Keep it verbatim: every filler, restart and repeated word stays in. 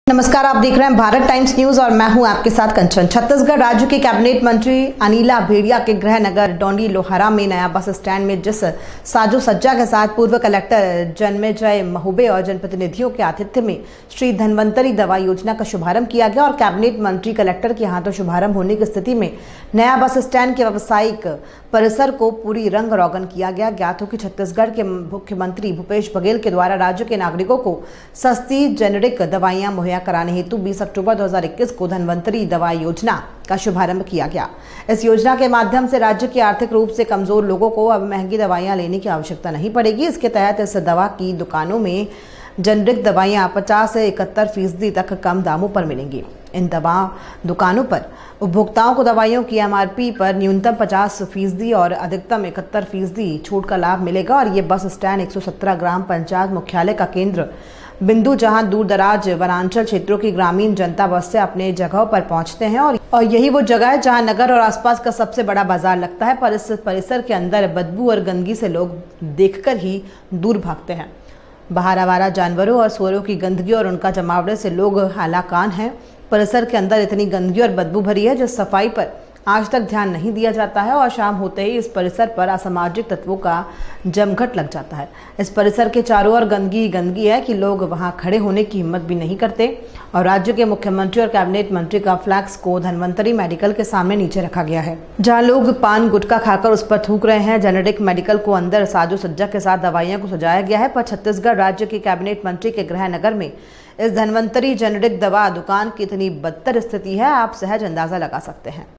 नमस्कार, आप देख रहे हैं भारत टाइम्स न्यूज और मैं हूं आपके साथ कंचन। छत्तीसगढ़ राज्य के कैबिनेट मंत्री अनिला भेड़िया के गृह नगर डोंडी लोहारा में नया बस स्टैंड में जिस साजो सज्जा के साथ पूर्व कलेक्टर जन्मेजय महुबे और जनप्रतिनिधियों के आतिथ्य में श्री धन्वंतरी दवा योजना का शुभारंभ किया गया और कैबिनेट मंत्री कलेक्टर के हाथों शुभारंभ होने की स्थिति में नया बस स्टैंड के व्यावसायिक परिसर को पूरी रंग रोगन किया गया। ज्ञात हो कि छत्तीसगढ़ के मुख्यमंत्री भूपेश बघेल के द्वारा राज्य के नागरिकों को सस्ती जेनेरिक दवाइयां मुहैया कराने हेतु बीस अक्टूबर दो हज़ार इक्कीस को धन्वंतरी दवा योजना का शुभारंभ किया गया। इस योजना के माध्यम से राज्य के आर्थिक रूप से कमजोर लोगों को अब महंगी दवाइयां लेने की आवश्यकता नहीं पड़ेगी। इसके तहत इस दवा की दुकानों में जेनेरिक दवाइयां पचास से इकहत्तर फीसदी तक कम दामों पर मिलेंगी। इन दवा दुकानों पर उपभोक्ताओं को दवाइयों की एमआरपी पर न्यूनतम पचास फीसदी और अधिकतम इकहत्तर फीसदी छूट का लाभ मिलेगा। और ये बस स्टैंड एक सौ सत्रह ग्राम पंचायत मुख्यालय का केंद्र बिंदु जहां दूर दराज वनांचल क्षेत्रों की ग्रामीण जनता बस से अपने जगहों पर पहुंचते हैं और, और यही वो जगह है जहां नगर और आसपास का सबसे बड़ा बाजार लगता है। पर इस परिसर के अंदर बदबू और गंदगी से लोग देखकर ही दूर भागते हैं। बाहर आवारा जानवरों और सुअरों की गंदगी और उनका जमावड़े से लोग हालाकान हैं। परिसर के अंदर इतनी गंदगी और बदबू भरी है जिस सफाई पर आज तक ध्यान नहीं दिया जाता है और शाम होते ही इस परिसर पर असामाजिक तत्वों का जमघट लग जाता है। इस परिसर के चारों ओर गंदगी गंदगी है कि लोग वहां खड़े होने की हिम्मत भी नहीं करते। और राज्य के मुख्यमंत्री और कैबिनेट मंत्री का फ्लैक्स को धन्वंतरी मेडिकल के सामने नीचे रखा गया है, जहां लोग पान गुटखा खाकर उस पर थूक रहे हैं। जेनेरिक मेडिकल को अंदर साजो सज्जा के साथ दवाइयों को सजाया गया है, पर छत्तीसगढ़ राज्य के कैबिनेट मंत्री के गृह नगर में इस धन्वंतरी जेनेरिक दवा दुकान की इतनी बदतर स्थिति है, आप सहज अंदाजा लगा सकते हैं।